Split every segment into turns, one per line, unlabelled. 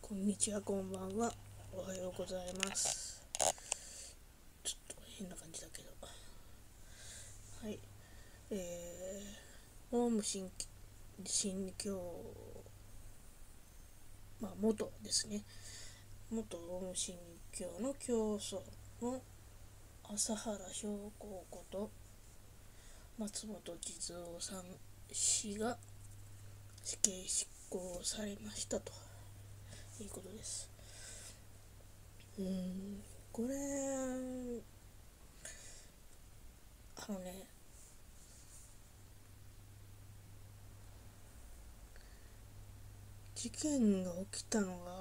こんにちは、こんばんは。おはようございます。ちょっと変な感じだけど。はい。オウム真教、元ですね。元オウム真教の教祖の朝原彰子こと松本地蔵さん氏が死刑執行されましたということです。これ、あのね、事件が起きたのが、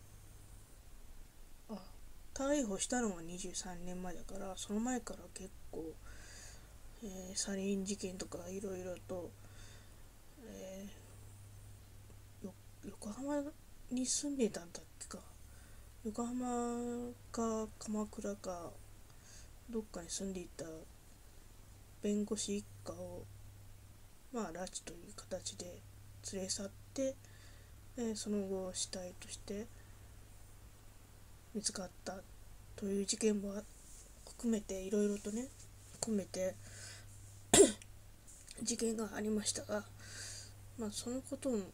逮捕したのが23年前だから、その前から結構、サリン事件とかいろいろと、え横浜に住んでたんだっけか、横浜か鎌倉かどっかに住んでいた弁護士一家を拉致という形で連れ去って、その後死体として見つかったという事件も含めて、いろいろとね含めて事件がありましたが、そのことも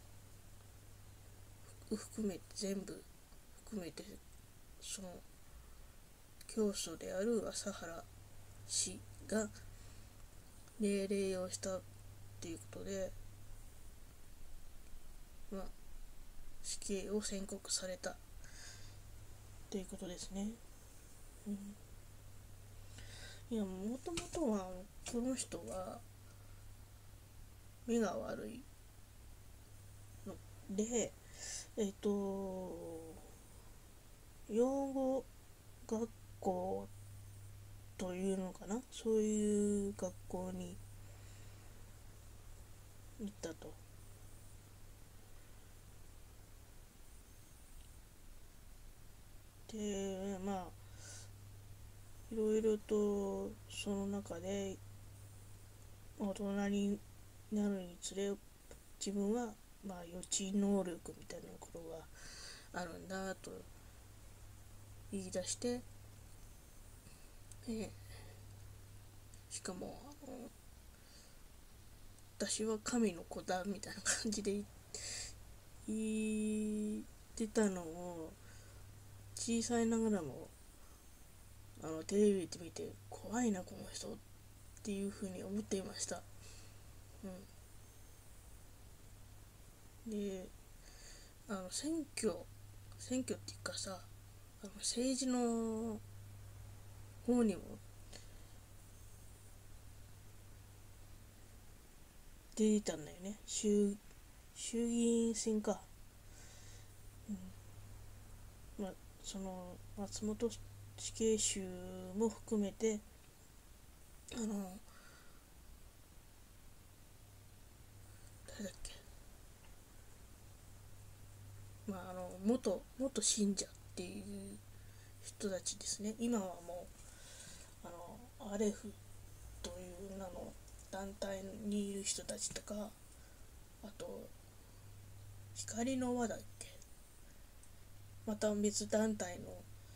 含めて全部含めて、その教祖である朝原氏が命令をしたっていうことで、死刑を宣告されたっていうことですね。いや、もともとはこの人は目が悪いので、養護学校というのかな、そういう学校に行ったと。で、いろいろとその中で大人になるにつれ、自分は予知能力みたいなことがあるんだと言い出して、しかも私は神の子だみたいな感じで言ってたのを、小さいながらもテレビで見て、怖いなこの人っていうふうに思っていました。で、選挙っていうかさ、政治の方にも出てたんだよね。衆議院選か。その松本死刑囚も含めて、誰だっけ、元信者っていう人たちですね。今はもうアレフという名の団体にいる人たちとか、あと光の輪だっけ、また別団体の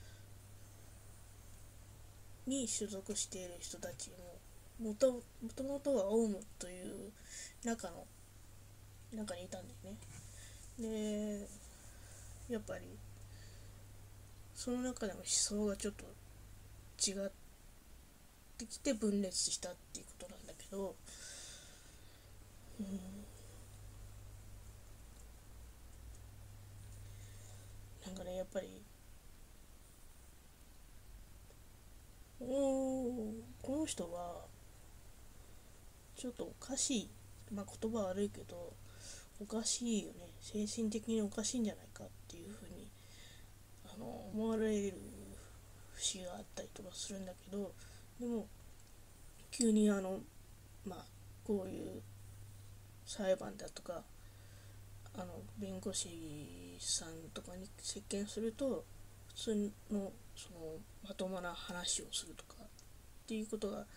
に所属している人たちもともとはオウムという中にいたんだよね。で、やっぱりその中でも思想がちょっと違ってきて分裂したっていうことなんだけど、やっぱりこの人はちょっとおかしい、言葉悪いけどおかしいよね、精神的におかしいんじゃないかっていうふうに思われる節があったりとかするんだけど、でも急にこういう裁判だとか弁護士さんとかに接見すると、普通のそのまともな話をするとかっていうことが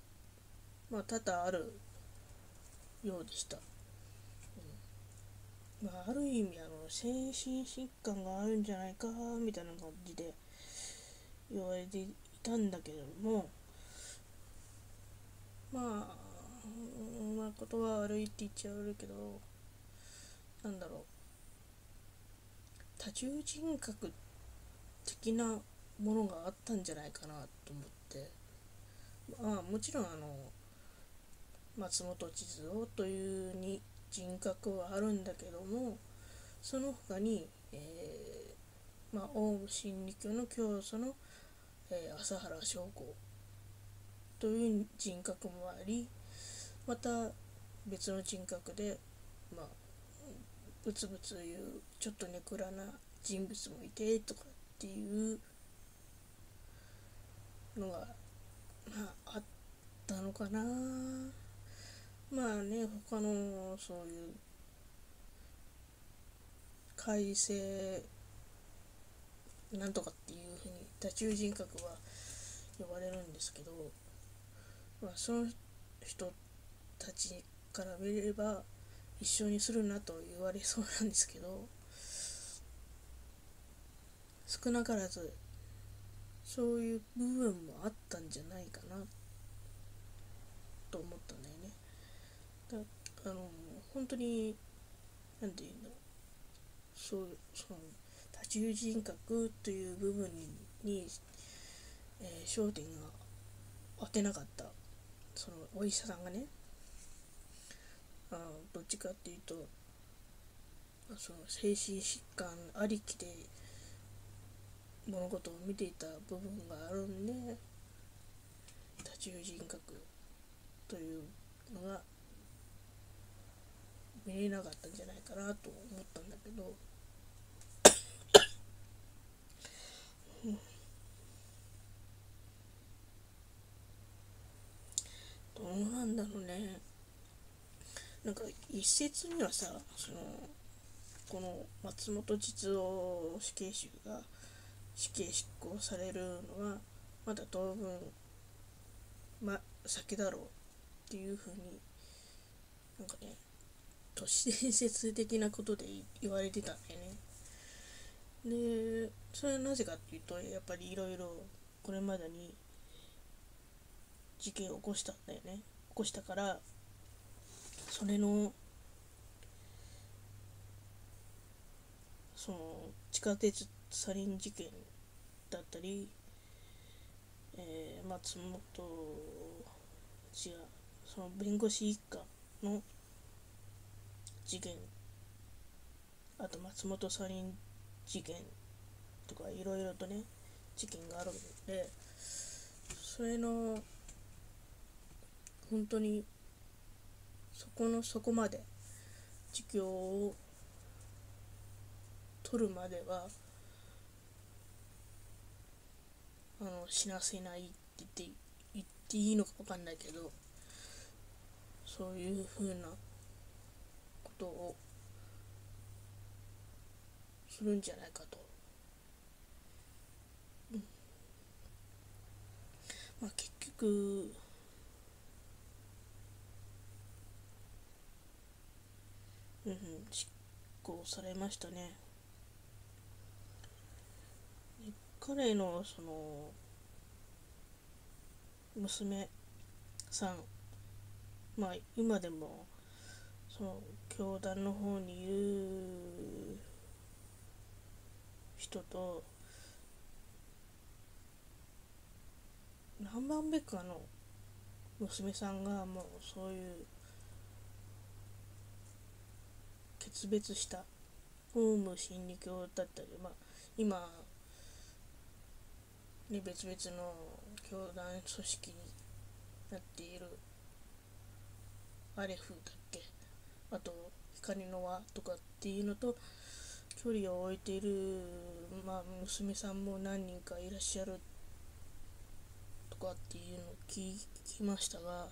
多々あるようでした。 ある意味精神疾患があるんじゃないかみたいな感じで言われていたんだけども、まあ、言葉悪いって言っちゃうけど、なんだろう、多重人格的なものがあったんじゃないかなと思って、もちろん松本千蔵というに人格はあるんだけども、その他に、オウム真理教の教祖の、朝原将子という人格もあり、また別の人格で、まあ、ブツブツ言うちょっとネクラな人物もいてとかっていうのが、あったのかな。他のそういう改正なんとかっていうふうに多重人格は呼ばれるんですけど、その人たちから見れば一緒にするなと言われそうなんですけど、少なからずそういう部分もあったんじゃないかなと思ったんだよね。だ本当になんていうんだろう、その多重人格という部分に、焦点が当てなかったそのお医者さんがね、どっちかっていうとその精神疾患ありきで物事を見ていた部分があるんで、多重人格というのが見れなかったんじゃないかなと思ったんだけど、どうなんだろうね。なんか一説にはさ、この松本実夫死刑囚が死刑執行されるのはまだ当分先だろうっていうふうになんかね、都市伝説的なことで言われてたんだよね。でそれはなぜかっていうと、やっぱりいろいろこれまでに事件を起こしたんだよね。起こしたから、それのその地下鉄サリン事件だったり、松本違うその弁護士一家の事件、あと松本サリン事件とかいろいろとね事件があるので、それの本当にそこまで自供を取るまでは死なせないって言っていいのか分かんないけど、そういう風なことをするんじゃないかと。結局執行されましたね。彼のその娘さん、今でもその教団の方にいる人と何番目かの娘さんがもうそういう決別したオウム真理教だったり、今ね別々の教団組織になっているアレフだっけ、あと光の輪とかっていうのと距離を置いている、娘さんも何人かいらっしゃるとかっていうのを聞きましたが、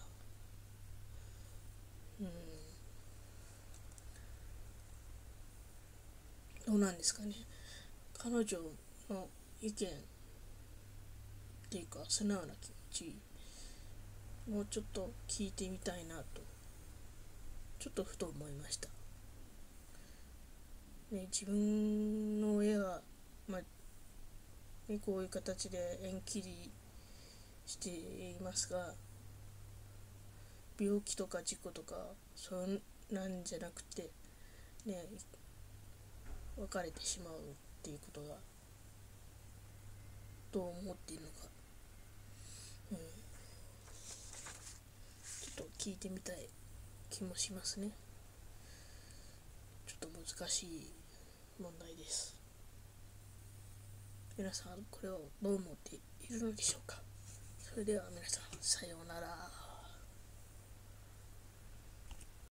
どうなんですかね。彼女の意見っていうか素直な気持ちもうちょっと聞いてみたいなとちょっとふと思いました。 ね、自分の親が、ね、こういう形で縁切りしていますが、病気とか事故とかそんなんじゃなくてね、別れてしまうっていうことがどう思っているのか、ちょっと聞いてみたい気もしますね。ちょっと難しい問題です。皆さんこれをどう思っているのでしょうか。それでは皆さん、さようなら。